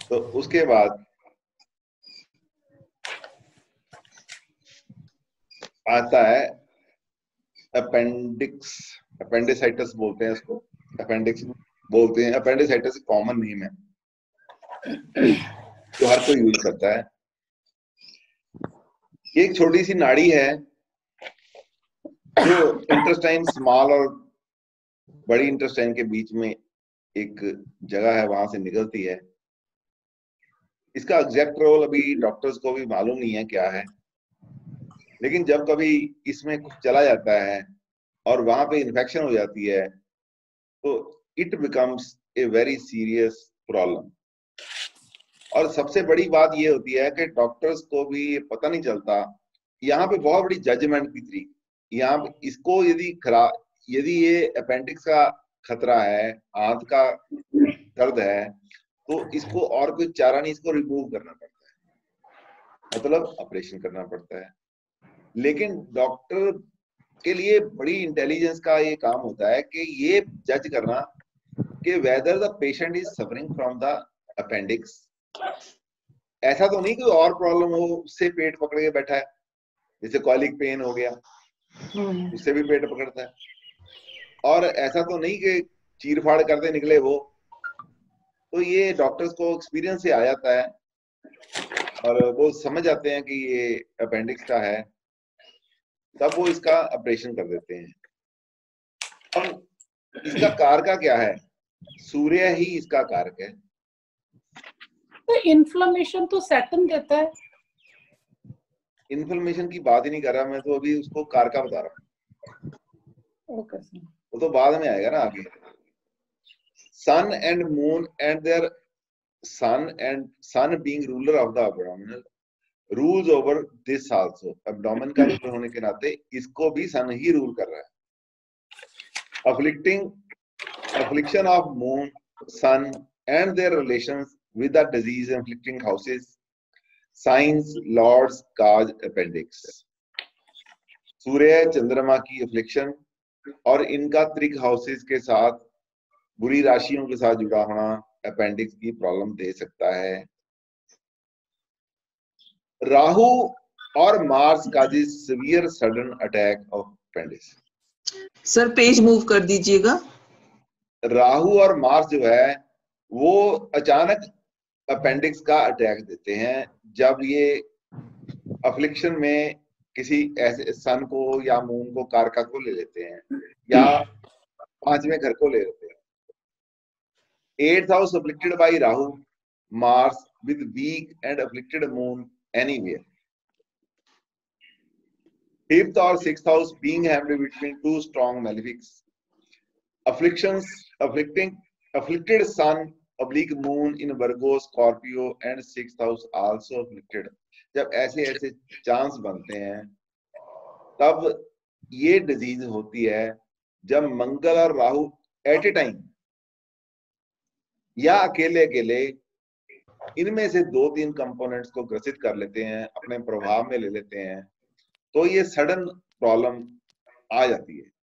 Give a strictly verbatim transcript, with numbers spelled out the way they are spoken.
तो उसके बाद आता है अपेंडिक्स, अपेंडिसाइटिस बोलते हैं इसको, अपेंडिक्स बोलते हैं, अपेंडिसाइटिस कॉमन नेम है जो हर कोई यूज करता है। ये एक छोटी सी नाड़ी है जो इंटेस्टाइन स्मॉल और बड़ी इंटेस्टाइन के बीच में एक जगह है, वहां से निकलती है। इसका एग्जैक्ट रोल अभी डॉक्टर्स को भी मालूम नहीं है क्या है, लेकिन जब कभी इसमें कुछ चला जाता है और वहां पे इन्फेक्शन हो जाती है तो it becomes a very serious problem. और सबसे बड़ी बात ये होती है कि डॉक्टर्स को भी ये पता नहीं चलता। यहाँ पे बहुत बड़ी जजमेंट की तरीक, यहाँ पे इसको यदि खराब, यदि ये अपेंडिक्स का खतरा है, आंत का दर्द है, तो इसको और कोई चारा नहीं, इसको रिमूव करना पड़ता है, मतलब ऑपरेशन करना पड़ता है। लेकिन डॉक्टर के लिए बड़ी इंटेलिजेंस का ये काम होता है कि ये जज करना कि whether the patient is suffering from the appendix, ऐसा तो नहीं कोई और प्रॉब्लम हो उससे पेट पकड़ के बैठा है, जैसे कॉलिक पेन हो गया उससे भी पेट पकड़ता है, और ऐसा तो नहीं कि चीर फाड़ करते निकले वो। तो ये डॉक्टर्स को एक्सपीरियंस से आ जाता है और वो समझ जाते हैं कि ये अपेंडिक्स का है, तब वो इसका ऑपरेशन कर देते हैं। अब इसका कारक क्या है? सूर्य ही इसका कारक है। तो इन्फ्लेमेशन तो सैटर्न देता है। इन्फ्लेमेशन की बात ही नहीं कर रहा मैं, तो अभी उसको कारक बता रहा हूँ। Okay sir. वो तो बाद में आएगा ना आगे। Sun and moon and there sun and sun being ruler of the abdominal rules over this also. Abdomen का रूलर होने के नाते इसको भी सन ही रूल कर रहा है। अफ्लिक्टिंग affliction of moon, sun and their relations with the disease inflicting houses, signs, lords, cause, appendix। सूर्य चंद्रमा की अफ्लिक्शन और इनका त्रिक हाउसेस के साथ बुरी राशियों के साथ जुड़ा होना अपेंडिक्स की प्रॉब्लम दे सकता है। राहु और Mars causes severe sudden attack of appendix. Sir page move कर दीजिएगा। राहु और मार्स जो है वो अचानक अपेंडिक्स का अटैक देते हैं जब ये अफ्लिक्शन में किसी ऐसे सन को या मून को कारका को ले लेते हैं या पांचवें घर को ले लेते हैं। Eighth house afflicted by Rahu Mars with weak and afflicted moon anywhere. Fifth और sixth house being hemmed between two strong malefics. afflictions afflicting afflicted sun oblique moon in Virgo, Scorpio and sixth house also afflicted। जब ऐसे ऐसे chance बनते हैं तब ये disease होती है जब मंगल और राहु एट ए टाइम या अकेले अकेले इनमें से दो तीन कंपोनेंट्स को ग्रसित कर लेते हैं, अपने प्रभाव में ले लेते हैं, तो ये सडन प्रॉब्लम आ जाती है।